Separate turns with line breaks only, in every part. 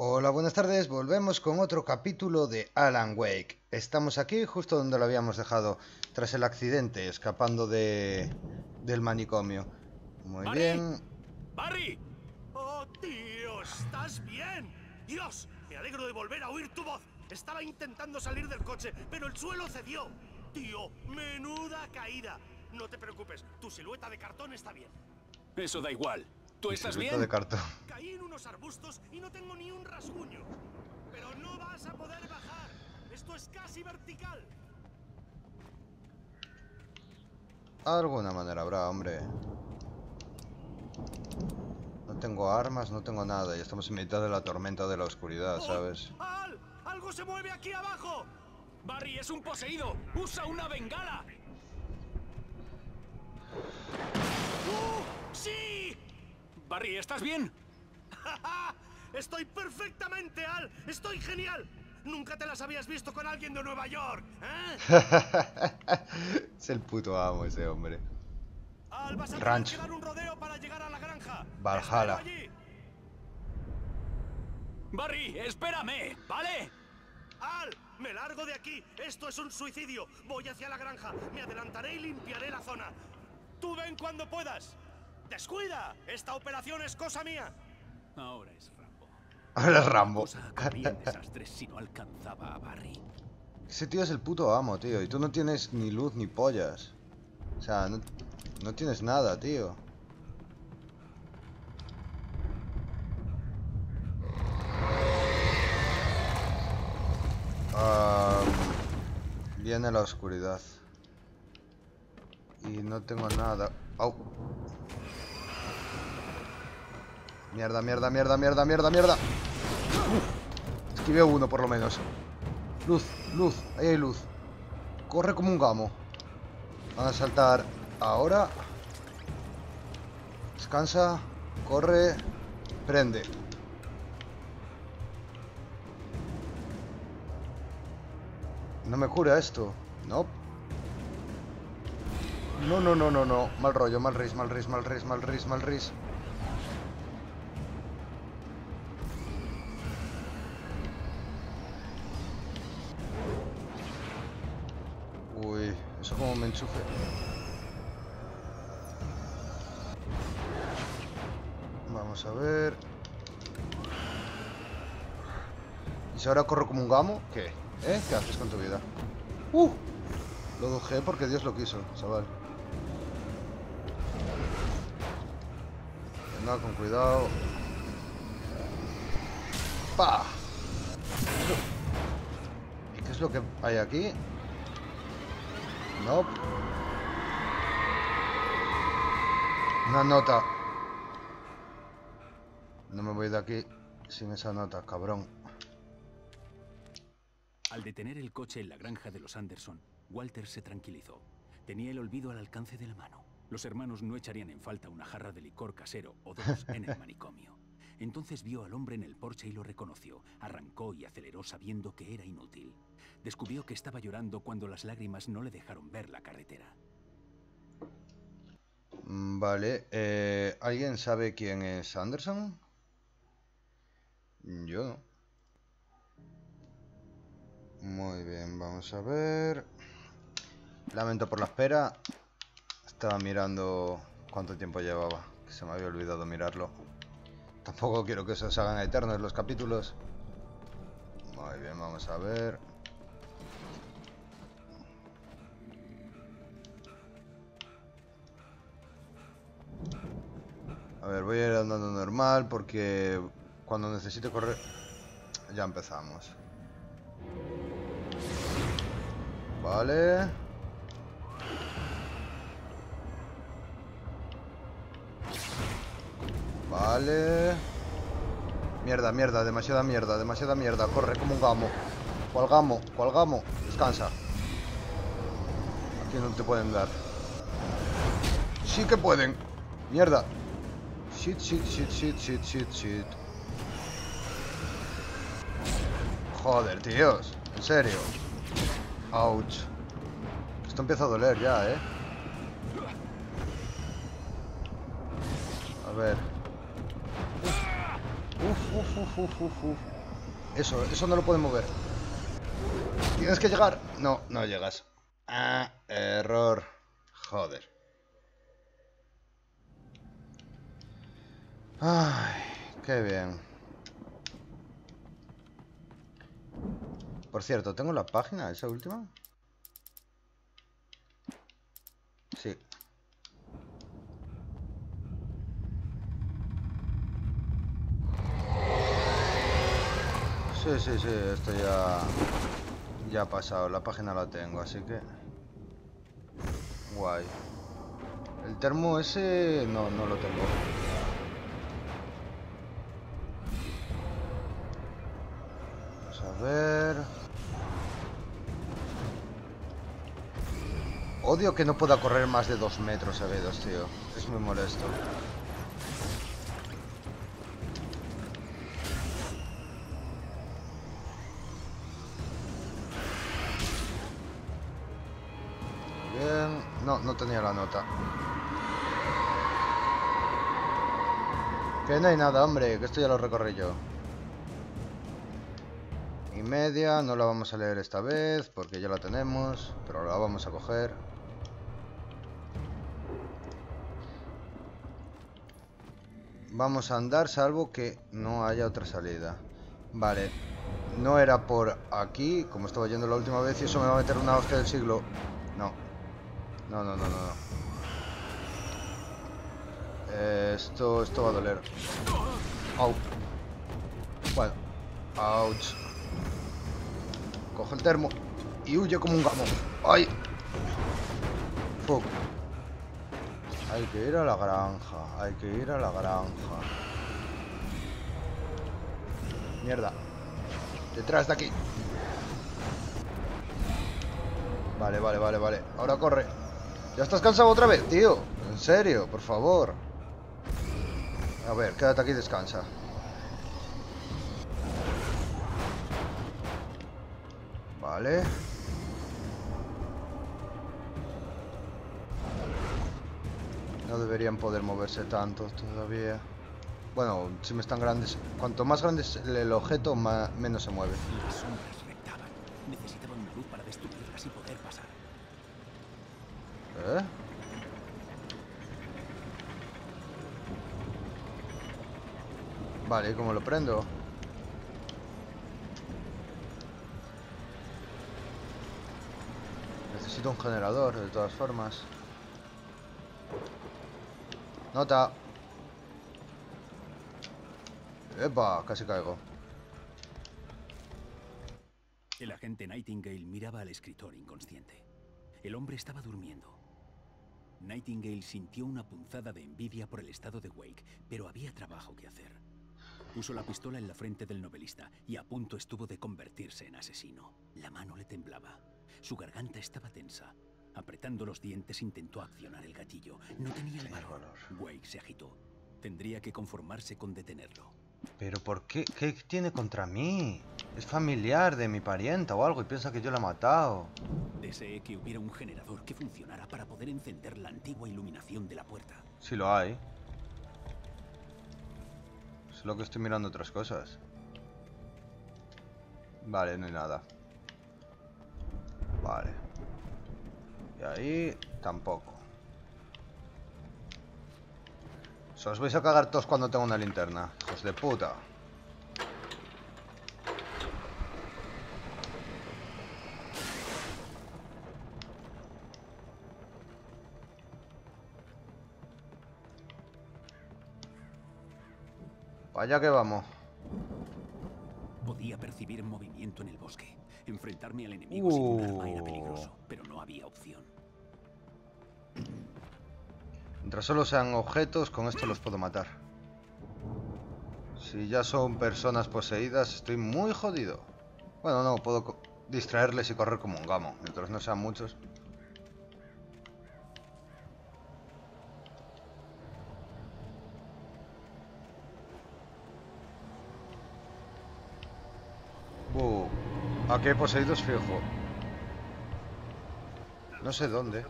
Hola, buenas tardes. Volvemos con otro capítulo de Alan Wake. Estamos aquí justo donde lo habíamos dejado tras el accidente, escapando del manicomio. Muy
¡Barry!
bien.
¡Barry! ¡Oh, tío! ¿Estás bien? ¡Dios! Me alegro de volver a oír tu voz. Estaba intentando salir del coche, pero el suelo cedió. Tío, menuda caída. No te preocupes, tu silueta de cartón está bien.
Eso da igual. ¿Tú
Mi
estás
silueta
bien?
de cartón.
Caí en unos arbustos y no tengo ni un rasguño. Pero no vas a poder bajar. Esto es casi vertical.
Alguna manera habrá, hombre. No tengo armas, no tengo nada. Y estamos en mitad de la tormenta de la oscuridad, ¿sabes?
¡Al! ¡Algo se mueve aquí abajo!
¡Barry es un poseído! ¡Usa una bengala!
¡Sí!
Barry, ¿estás bien?
¡Estoy perfectamente, Al! ¡Estoy genial! Nunca te las habías visto con alguien de Nueva York, ¿eh?
Es el puto amo ese hombre.
Al, vas a tener
Rancho.
que dar un rodeo para llegar a la granja.
Valhalla.
Te espero allí.
Barry, espérame, ¿vale?
Al, me largo de aquí. Esto es un suicidio. Voy hacia la granja. Me adelantaré y limpiaré la zona. Tú ven cuando puedas. ¡Descuida! Esta operación es cosa mía.
Ahora es Rambo.
Ahora es
La
Rambo.
cosa acabaría en desastres si no alcanzaba a Barry.
Ese tío es el puto amo, tío. Y tú no tienes ni luz ni pollas. O sea, no tienes nada, tío. Viene la oscuridad. Y no tengo nada. ¡Au! Mierda, mierda, mierda, mierda, mierda, mierda. Esquivé uno por lo menos. Luz, luz, ahí hay luz. Corre como un gamo. Van a saltar ahora. Descansa. Corre. Prende. No me cura esto. No. No, no, no, no, no. Mal rollo, mal ris, mal ris, mal ris, mal ris, mal ris. Uy, eso como me enchufe. Vamos a ver. ¿Y si ahora corro como un gamo? ¿Qué? ¿Eh? ¿Qué haces con tu vida? Lo dejé porque Dios lo quiso, chaval. Venga, con cuidado. ¡Pah! ¿Y qué es lo que hay aquí? No. Una nota. No me voy de aquí sin esa nota, cabrón.
Al detener el coche en la granja de los Anderson, Walter se tranquilizó. Tenía el olvido al alcance de la mano. Los hermanos no echarían en falta una jarra de licor casero o dos en el manicomio. Entonces vio al hombre en el porche y lo reconoció. Arrancó y aceleró sabiendo que era inútil. Descubrió que estaba llorando cuando las lágrimas no le dejaron ver la carretera.
Vale, ¿alguien sabe quién es Anderson? Yo no. Muy bien, vamos a ver. Lamento por la espera. Estaba mirando cuánto tiempo llevaba, que se me había olvidado mirarlo. Tampoco quiero que se os hagan eternos los capítulos. Muy bien, vamos a ver. A ver, voy a ir andando normal porque cuando necesite correr... Ya empezamos. Vale. Vale. Mierda, mierda, demasiada mierda, demasiada mierda. Corre como un gamo. ¿Cuál gamo? ¿Cuál gamo? Descansa. Aquí no te pueden dar. Sí que pueden. Mierda. Shit, shit, shit, shit, shit, shit, shit. Joder, tíos. En serio. Ouch. Esto empieza a doler ya, ¿eh? A ver. Uf, uf, uf, uf, uf, uf. Eso no lo pueden mover. Tienes que llegar. No, no llegas. Ah, error. Joder. Ay, qué bien. Por cierto, ¿tengo la página, esa última? Sí. Sí, esto ya ha pasado, la página la tengo, así que... Guay. El termo ese no lo tengo. Vamos a ver... Odio que no pueda correr más de 2 metros seguidos, tío. Es muy molesto. Bien. No tenía la nota. Que no hay nada, hombre, que esto ya lo recorrí yo. Y media, no la vamos a leer esta vez porque ya la tenemos, pero la vamos a coger. Vamos a andar salvo que no haya otra salida. Vale, no era por aquí, como estaba yendo la última vez, y eso me va a meter una hostia del siglo. No. No. Esto va a doler. Au. Bueno. Ouch. Coge el termo y huye como un gamo. ¡Ay! Fuck. Hay que ir a la granja. Mierda. Detrás de aquí. Vale. Ahora corre. ¿Ya estás cansado otra vez, tío? En serio, por favor. A ver, quédate aquí y descansa. Vale. No deberían poder moverse tanto todavía. Bueno, si me están grandes. Cuanto más grande es el objeto, menos se mueve.
Las sombras reptaban. Necesitaban una luz para destruirlas y poder pasar.
¿Eh? Vale, ¿y cómo lo prendo? Necesito un generador, de todas formas. Nota. ¡Epa! Casi caigo.
El agente Nightingale miraba al escritor inconsciente. El hombre estaba durmiendo. Nightingale sintió una punzada de envidia por el estado de Wake, pero había trabajo que hacer. Puso la pistola en la frente del novelista y a punto estuvo de convertirse en asesino. La mano le temblaba. Su garganta estaba tensa. Apretando los dientes intentó accionar el gatillo. No tenía el valor. Wake se agitó. Tendría que conformarse con detenerlo.
¿Pero por qué? ¿Qué tiene contra mí? Es familiar de mi parienta o algo y piensa que yo la he matado.
Deseé que hubiera un generador que funcionara para poder encender la antigua iluminación de la puerta.
Sí lo hay. Solo que estoy mirando otras cosas. Vale, no hay nada. Vale. Y ahí tampoco. Os vais a cagar todos cuando tengo una linterna, hijos de puta. Para allá que vamos.
Podía percibir movimiento en el bosque. Enfrentarme al enemigo sin un arma era peligroso, pero no había opción.
Mientras solo sean objetos, con esto los puedo matar. Si ya son personas poseídas, estoy muy jodido. Bueno, no, puedo distraerles y correr como un gamo, mientras no sean muchos. Aquí hay poseídos fijo. No sé dónde.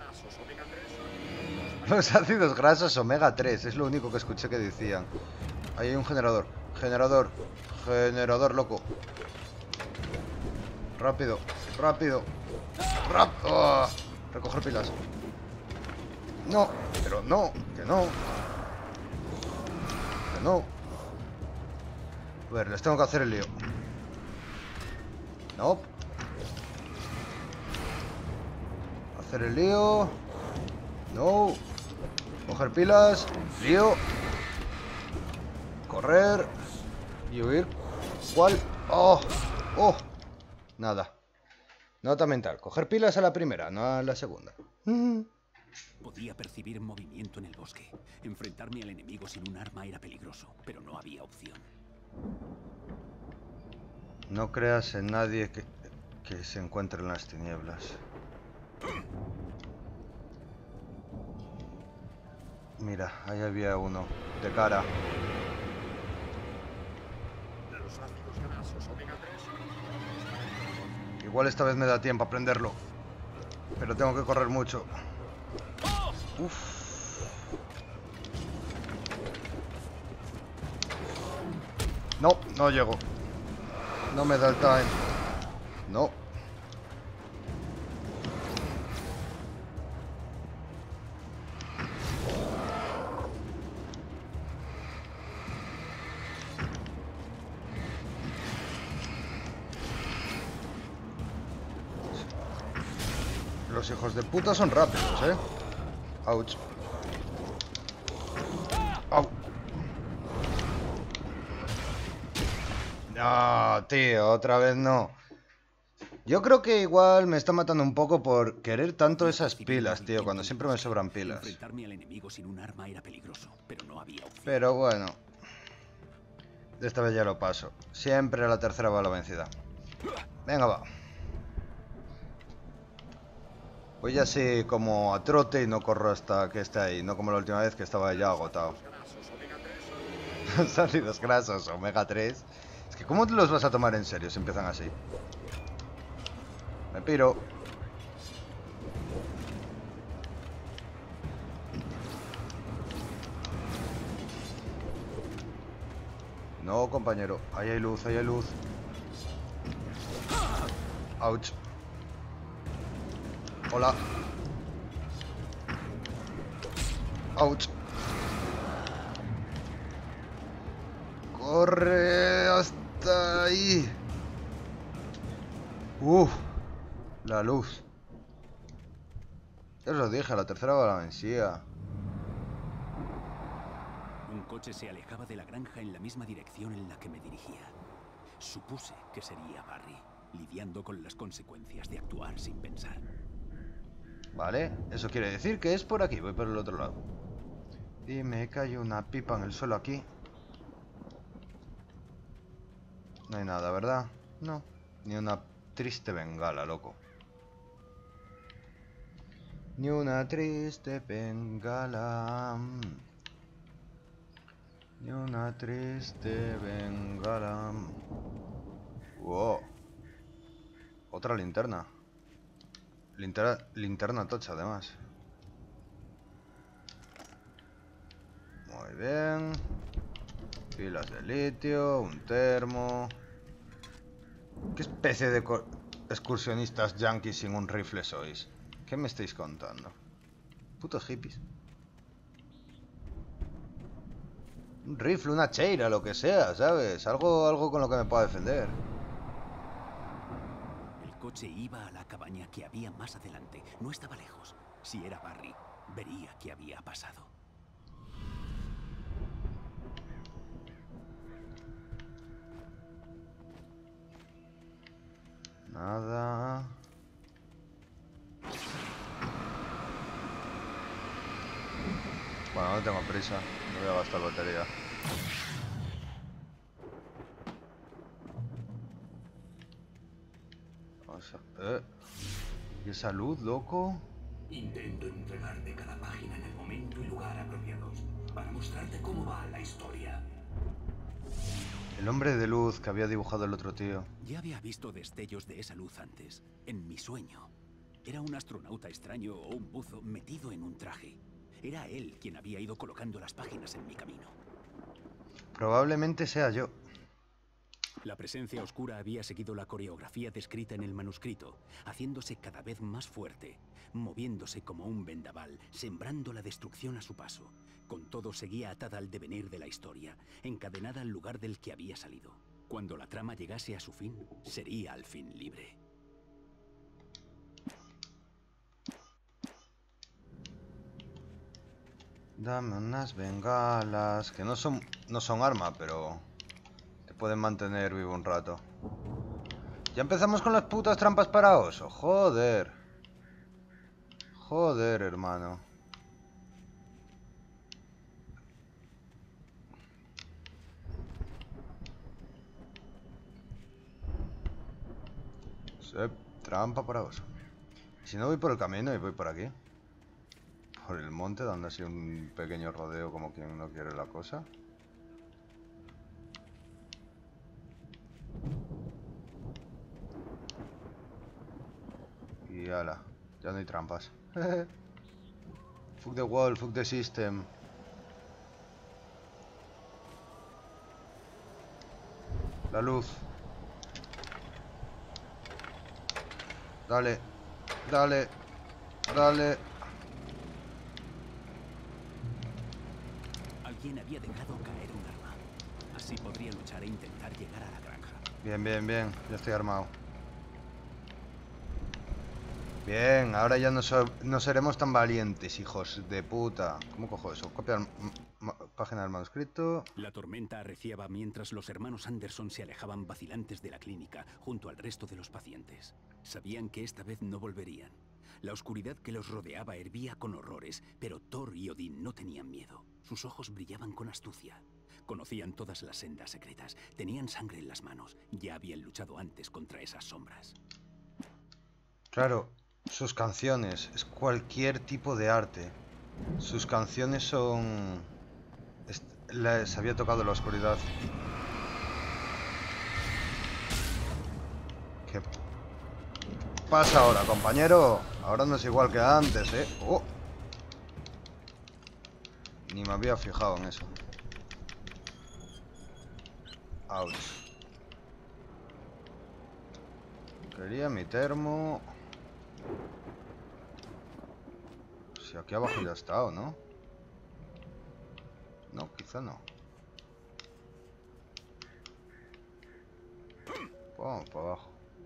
Los ácidos grasos omega 3, es lo único que escuché que decían. Ahí hay un generador. Generador, loco. Rápido, rápido. ¡Oh! Recoger pilas. No, pero no, que no. Que no. A ver, les tengo que hacer el lío. No. Hacer el lío. No. Coger pilas. Lío. Correr. Y huir. ¿Cuál? ¡Oh! ¡Oh! Nada. Nota mental. Coger pilas a la primera, no a la segunda.
Podía percibir movimiento en el bosque. Enfrentarme al enemigo sin un arma era peligroso, pero no había opción.
No creas en nadie que se encuentre en las tinieblas. Mira, ahí había uno. De cara.
Los ácidos grasos omega 3.
Igual esta vez me da tiempo a prenderlo. Pero tengo que correr mucho. Uf. No, no llego. No me da el time. No. Los hijos de puta son rápidos, ¿eh? Ouch. Au. No, tío, otra vez no. Yo creo que igual me está matando un poco por querer tanto esas pilas, tío, cuando siempre me sobran pilas.
Enfrentarme al enemigo sin un arma era peligroso, pero no había opción.
Pero bueno. De esta vez ya lo paso. Siempre la tercera va la vencida. Venga, va. Voy así como a trote y no corro hasta que esté ahí. No como la última vez que estaba ya agotado. Sólidos grasos, omega 3. Es que ¿cómo te los vas a tomar en serio si empiezan así? Me piro. No, compañero. Ahí hay luz, ahí hay luz. Ouch. Hola. Ouch. Corre hasta ahí. La luz. Ya os lo dije, la tercera va la vencida.
Un coche se alejaba de la granja en la misma dirección en la que me dirigía. Supuse que sería Barry, lidiando con las consecuencias de actuar sin pensar.
Vale, eso quiere decir que es por aquí, voy por el otro lado. Y me cae una pipa en el suelo aquí. No hay nada, ¿verdad? No, ni una triste bengala, loco. Ni una triste bengala. Ni una triste bengala. Wow. Otra linterna. Linterna tocha, además. Muy bien. Pilas de litio, un termo. ¿Qué especie de excursionistas yankees sin un rifle sois? ¿Qué me estáis contando? Putos hippies. Un rifle, una cheira, lo que sea, ¿sabes? Algo con lo que me pueda defender.
El coche iba a la cabaña que había más adelante. No estaba lejos. Si era Barry, vería qué había pasado.
Nada. Bueno, no tengo prisa. No voy a gastar batería. Vamos a... ¿Y esa luz, loco?
Intento entregarte cada página en el momento y lugar apropiados para mostrarte cómo va la historia.
El hombre de luz que había dibujado el otro tío.
Ya había visto destellos de esa luz antes, en mi sueño. Era un astronauta extraño o un buzo metido en un traje. Era él quien había ido colocando las páginas en mi camino.
Probablemente sea yo.
La presencia oscura había seguido la coreografía descrita en el manuscrito, haciéndose cada vez más fuerte, moviéndose como un vendaval, sembrando la destrucción a su paso. Con todo seguía atada al devenir de la historia, encadenada al lugar del que había salido. Cuando la trama llegase a su fin, sería al fin libre.
Dame unas bengalas, que no son arma, pero te pueden mantener vivo un rato. Ya empezamos con las putas trampas para oso, joder. Joder, hermano. Trampa para oso. Si no voy por el camino y voy por aquí. Por el monte, dando así un pequeño rodeo como quien no quiere la cosa. Y ala, ya no hay trampas. Fuck the wall, fuck the system. La luz. Dale, dale, dale.
Alguien había dejado caer un arma. Así podría luchar e intentar llegar a la granja.
Bien, bien, bien. Ya estoy armado. Bien, ahora ya no seremos tan valientes, hijos de puta. ¿Cómo cojo eso? Copia página del manuscrito.
La tormenta arreciaba mientras los hermanos Anderson se alejaban vacilantes de la clínica, junto al resto de los pacientes. Sabían que esta vez no volverían. La oscuridad que los rodeaba hervía con horrores, pero Thor y Odín no tenían miedo. Sus ojos brillaban con astucia. Conocían todas las sendas secretas, tenían sangre en las manos. Ya habían luchado antes contra esas sombras.
Claro, sus canciones es cualquier tipo de arte. Sus canciones son... Les había tocado la oscuridad. ¿Qué pasa ahora, compañero? Ahora no es igual que antes, ¿eh? ¡Oh! Ni me había fijado en eso. Ouch. Quería mi termo. Si aquí abajo ya ha estado, ¿no? No, quizá no. Vamos para abajo.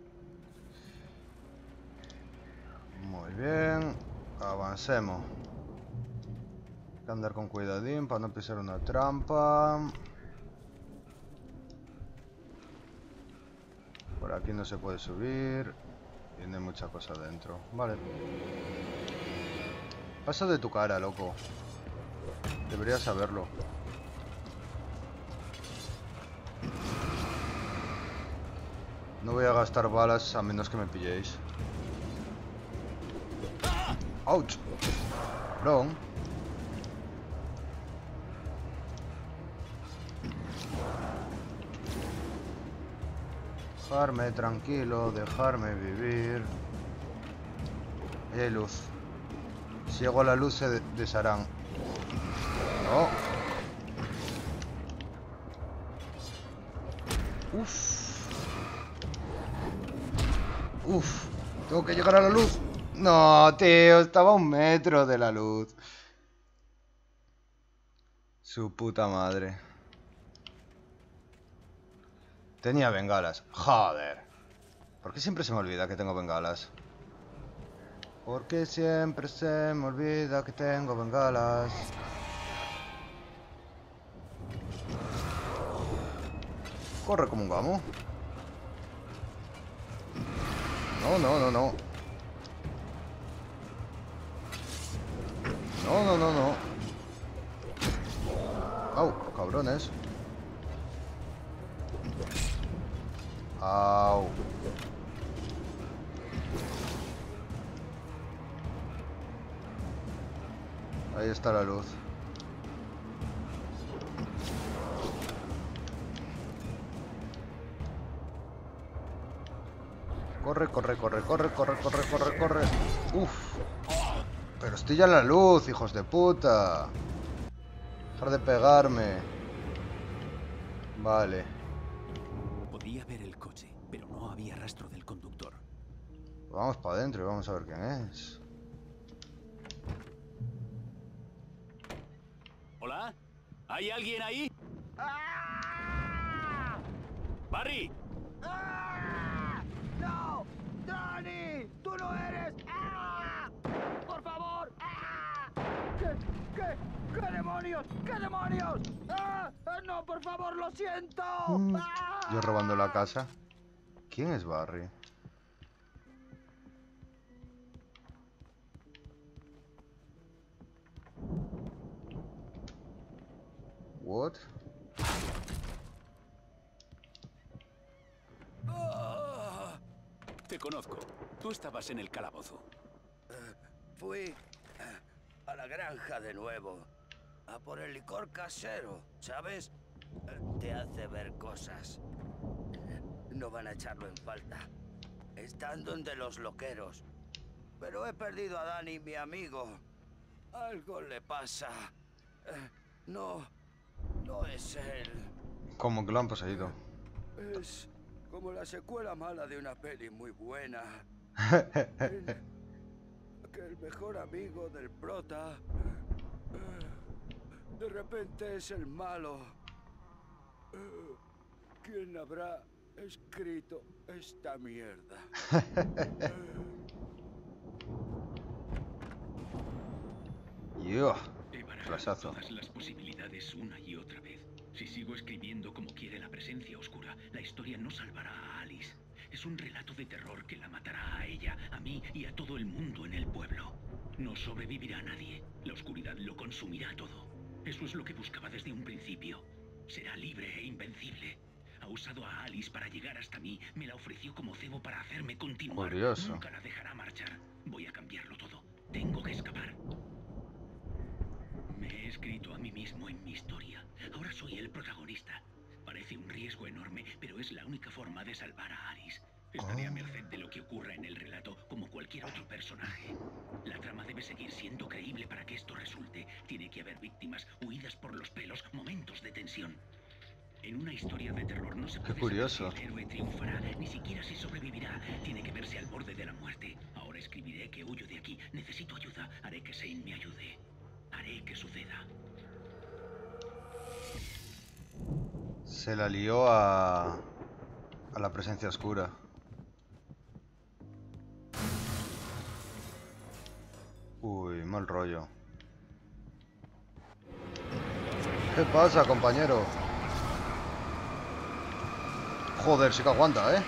Muy bien. Avancemos. Hay que andar con cuidadín para no pisar una trampa. Por aquí no se puede subir. Tiene mucha cosa dentro. Vale. Pasa de tu cara, loco. Deberías saberlo. No voy a gastar balas a menos que me pilléis. ¡Ouch! Cabrón. Dejarme tranquilo, dejarme vivir. Hay luz. Si llego a la luz se desharán. No. Uf. Uf. Tengo que llegar a la luz. No, tío, estaba a 1 metro de la luz. Su puta madre. Tenía bengalas. Joder. ¿Por qué siempre se me olvida que tengo bengalas? ¿Por qué siempre se me olvida que tengo bengalas? Corre como un gamo. No, no, no, no. No, no, no, no. Au, cabrones. Au. Ahí está la luz. Corre, corre, corre, corre, corre, corre, corre, corre. Uf. Pero estoy ya en la luz, hijos de puta. Dejar de pegarme. Vale.
el coche, pero no había rastro del conductor.
Vamos para adentro y vamos a ver quién es.
¿Hola? ¿Hay alguien ahí? ¡Barry!
¡No! ¡Dani! ¡Tú no eres! ¡Por favor! ¿Qué demonios? ¿Qué demonios? ¡No, por favor, lo siento!
Yo robando la casa. ¿Quién es Barry? What?
Te conozco. Tú estabas en el calabozo.
Fui a la granja de nuevo, a por el licor casero, ¿sabes? Te hace ver cosas. No van a echarlo en falta. Están donde los loqueros. Pero he perdido a Dani, mi amigo. Algo le pasa. No es él.
¿Cómo que lo han poseído?
Es como la secuela mala de una peli muy buena. Que el mejor amigo del prota de repente es el malo. ¿Quién habrá escrito esta mierda?
Yo.
He barajado
Flasazo.
todas las posibilidades una y otra vez. Si sigo escribiendo como quiere la presencia oscura, la historia no salvará a Alice. Es un relato de terror que la matará a ella, a mí y a todo el mundo en el pueblo. No sobrevivirá nadie. La oscuridad lo consumirá todo. Eso es lo que buscaba desde un principio. Será libre e invencible. Ha usado a Alice para llegar hasta mí. Me la ofreció como cebo para hacerme continuar.
Curioso.
Nunca la dejará marchar. Voy a cambiarlo todo. Tengo que escapar. Me he escrito a mí mismo en mi historia. Ahora soy el protagonista. Parece un riesgo enorme, pero es la única forma de salvar a Alice. Estaré a merced de lo que ocurra en el relato, como cualquier otro personaje. La trama debe seguir siendo creíble para que esto resulte. Tiene que haber víctimas, huidas por los pelos, momentos de tensión. En una historia de terror no se puede
curioso.
saber si el héroe triunfará, ni siquiera si sobrevivirá. Tiene que verse al borde de la muerte. Ahora escribiré que huyo de aquí. Necesito ayuda. Haré que Shane me ayude. Haré que suceda.
Se la lió a la presencia oscura. Uy, mal rollo. ¿Qué pasa, compañero? Joder, sí que aguanta, ¿eh?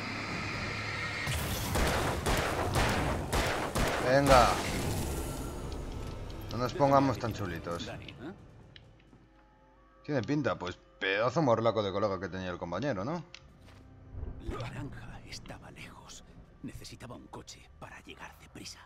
Venga. No nos pongamos tan chulitos.
Dani, ¿eh?
Tiene pinta, pues pedazo morlaco de colega que tenía el compañero, ¿no?
La granja estaba lejos. Necesitaba un coche para llegar deprisa.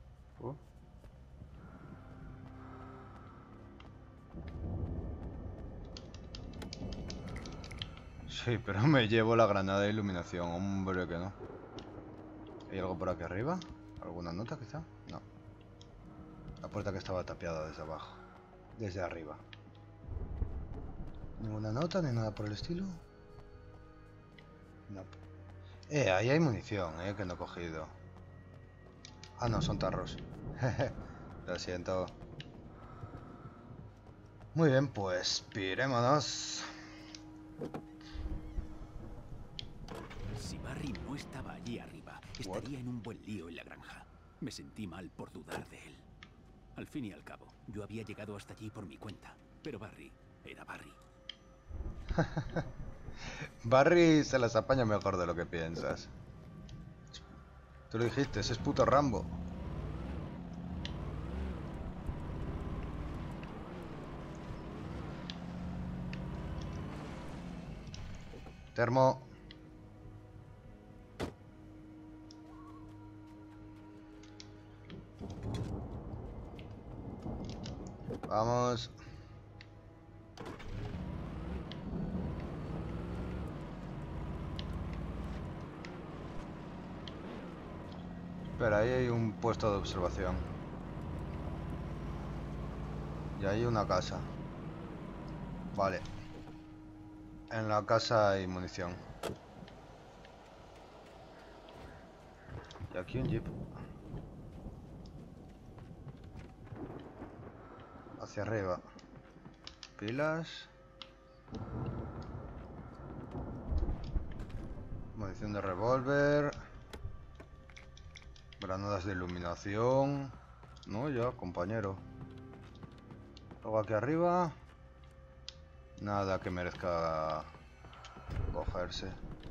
Sí, pero me llevo la granada de iluminación, hombre que no. ¿Hay algo por aquí arriba? ¿Alguna nota quizá? No. La puerta que estaba tapiada desde abajo. Desde arriba. ¿Ninguna nota ni nada por el estilo? No. Ahí hay munición, que no he cogido. Ah, no, son tarros. Lo siento. Muy bien, pues pirémonos.
Si Barry no estaba allí arriba, estaría en un buen lío en la granja. Me sentí mal por dudar de él. Al fin y al cabo, yo había llegado hasta allí por mi cuenta, pero Barry era Barry.
Barry se las apaña mejor de lo que piensas. Tú lo dijiste, ese es puto Rambo. Termo. Vamos. Espera, ahí hay un puesto de observación. Y hay una casa. Vale. En la casa hay munición. Y aquí un jeep. Hacia arriba. Pilas. Munición de revólver. Granadas de iluminación. No, ya, compañero. Luego aquí arriba. Nada que merezca cogerse.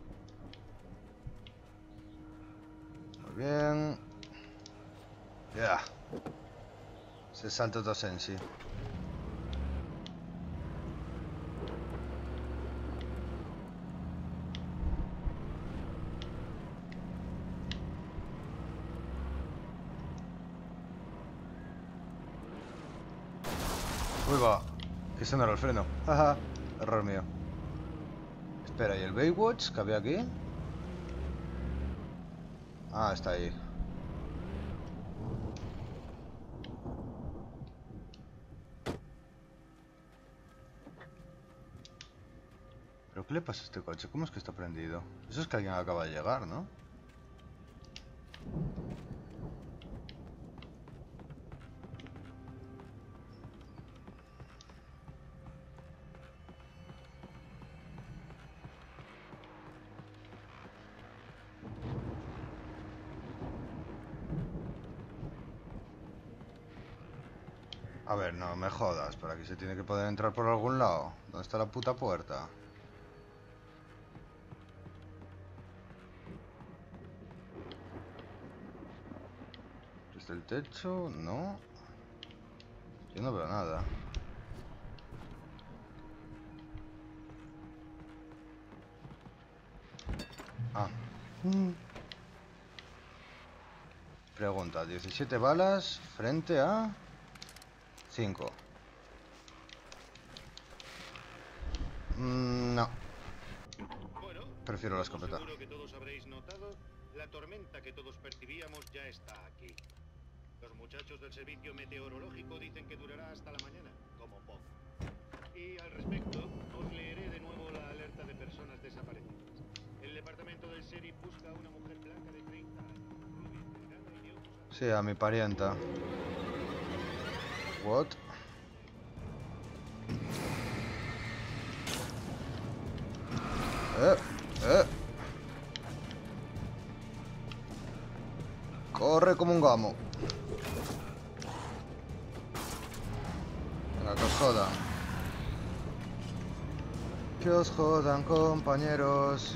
Muy bien. Ya. Se salta todo en sí. Uy, va. Que ese no era el freno. Jaja. Error mío. Espera, ¿y el Baywatch que había aquí? Ah, está ahí. ¿Pero qué le pasa a este coche? ¿Cómo es que está prendido? Eso es que alguien acaba de llegar, ¿no? A ver, no me jodas, por aquí se tiene que poder entrar por algún lado. ¿Dónde está la puta puerta? ¿Desde el techo? No. Yo no veo nada. Ah. Pregunta, 17 balas frente a 5. No.
Bueno,
Prefiero la escopeta.
Seguro que todos habréis notado, la tormenta que todos percibíamos ya está aquí. Los muchachos del servicio meteorológico dicen que durará hasta la mañana, como poco. Y al respecto, os leeré de nuevo la alerta de personas desaparecidas. El departamento del sheriff busca a una mujer blanca de 30 años, rubia, delgada y de ojos azules.
Sí, a mi parienta. What? Corre como un gamo. Venga, que os jodan. Que os jodan, compañeros.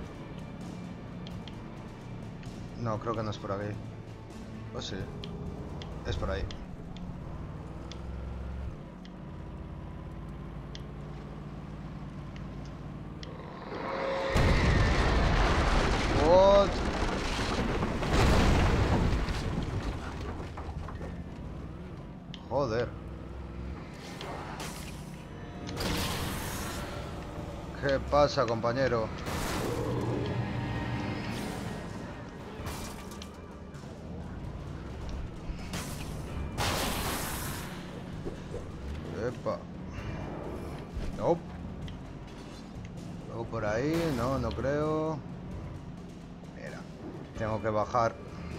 No, creo que no es por aquí. ¿O sí? Es por ahí. What? Joder. ¿Qué pasa, compañero? Epa. No. Luego por ahí, no, no creo. Mira, tengo que bajar.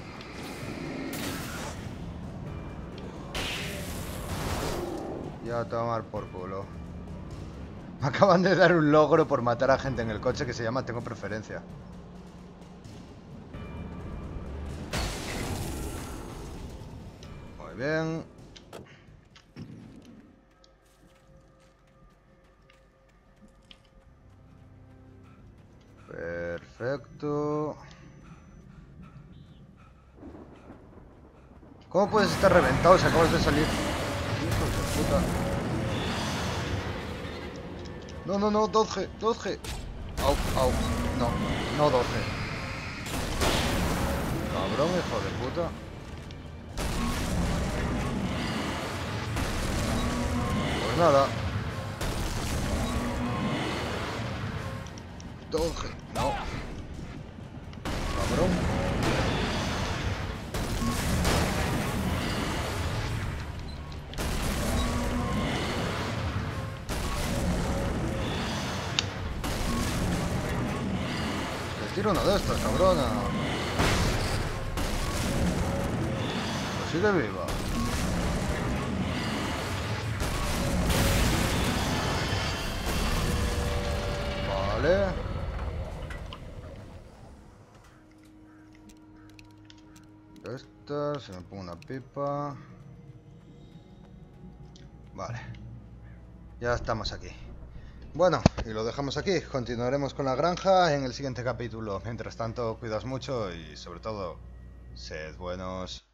Ya a tomar por culo. Me acaban de dar un logro por matar a gente en el coche que se llama Tengo Preferencia. Muy bien. Perfecto. ¿Cómo puedes estar reventado si acabas de salir? Hijos de puta. No, no, no, 12, 12. Au, au. No, no 12. Cabrón, hijo de puta. Pues nada. 12. No. Cabrón. Tiro uno de estos, cabrona. Sigue viva. Vale. Esta, se me pone una pipa. Vale. Ya estamos aquí. Bueno, y lo dejamos aquí. Continuaremos con la granja en el siguiente capítulo. Mientras tanto, cuidaos mucho y sobre todo, sed buenos.